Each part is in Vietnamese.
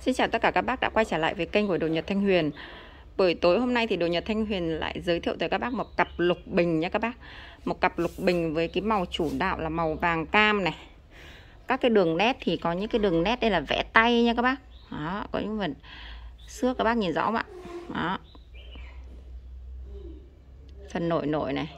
Xin chào tất cả các bác đã quay trở lại với kênh của Đồ Nhật Thanh Huyền. Buổi tối hôm nay thì Đồ Nhật Thanh Huyền lại giới thiệu tới các bác một cặp lục bình nha các bác. Một cặp lục bình với cái màu chủ đạo là màu vàng cam này. Các cái đường nét thì có những cái đường nét đây là vẽ tay nha các bác. Đó, có những phần xước các bác nhìn rõ không ạ? Đó. Phần nổi này.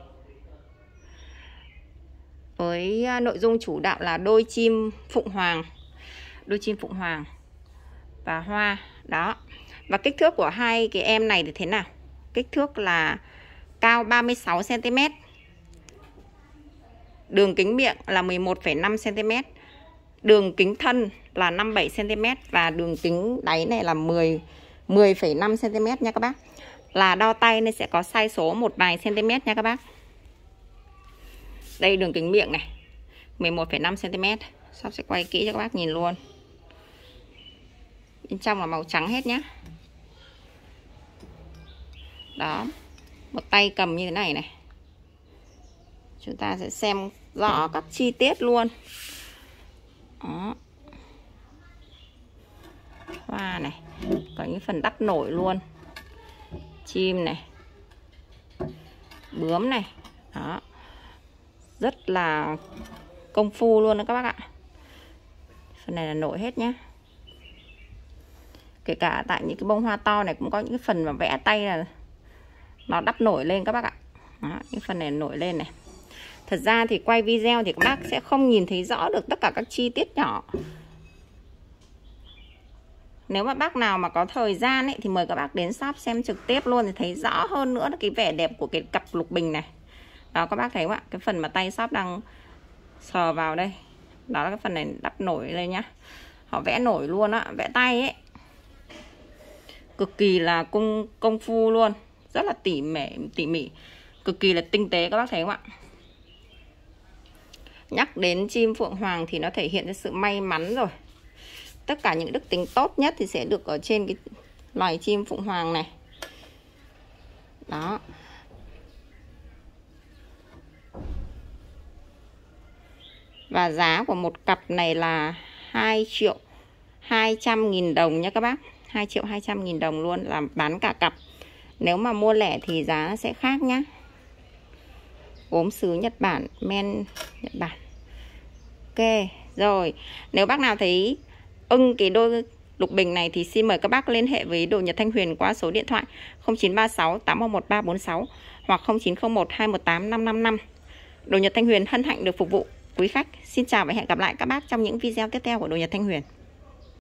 Với nội dung chủ đạo là đôi chim phụng hoàng. Đôi chim phụng hoàng và hoa. Đó. Và kích thước của hai cái em này thì thế nào? Kích thước là cao 36 cm. Đường kính miệng là 11,5 cm. Đường kính thân là 57 cm và đường kính đáy này là 10,5 cm nha các bác. Là đo tay nên sẽ có size số một vài cm nha các bác. Đây đường kính miệng này 11,5 cm. Shop sẽ quay kỹ cho các bác nhìn luôn. Bên trong là màu trắng hết nhá. Đó. Một tay cầm như thế này này. Chúng ta sẽ xem rõ các chi tiết luôn. Đó. Hoa này. Có những phần đắp nổi luôn. Chim này. Bướm này. Đó. Rất là công phu luôn đó các bác ạ. Phần này là nổi hết nhá. Kể cả tại những cái bông hoa to này cũng có những cái phần mà vẽ tay là nó đắp nổi lên các bác ạ. Đó, những phần này nổi lên này. Thật ra thì quay video thì các bác sẽ không nhìn thấy rõ được tất cả các chi tiết nhỏ. Nếu mà bác nào mà có thời gian ấy, thì mời các bác đến shop xem trực tiếp luôn thì thấy rõ hơn nữa cái vẻ đẹp của cái cặp lục bình này. Đó các bác thấy không ạ? Cái phần mà tay shop đang sờ vào đây. Đó là cái phần này đắp nổi lên nhá. Họ vẽ nổi luôn á, vẽ tay ấy. Cực kỳ là công phu luôn. Rất là tỉ mỉ. Cực kỳ là tinh tế các bác thấy không ạ? Nhắc đến chim phượng hoàng thì nó thể hiện ra sự may mắn rồi. Tất cả những đức tính tốt nhất thì sẽ được ở trên cái loài chim phượng hoàng này. Đó. Và giá của một cặp này là 2.200.000 đồng nha các bác. 2.200.000 đồng luôn là bán cả cặp. Nếu mà mua lẻ thì giá sẽ khác nhá. Gốm sứ Nhật Bản, men Nhật Bản. Ok, rồi. Nếu bác nào thấy ưng cái đôi lục bình này thì xin mời các bác liên hệ với Đồ Nhật Thanh Huyền qua số điện thoại 0936 811 346 hoặc 0901 218 555. Đồ Nhật Thanh Huyền hân hạnh được phục vụ quý khách. Xin chào và hẹn gặp lại các bác trong những video tiếp theo của Đồ Nhật Thanh Huyền.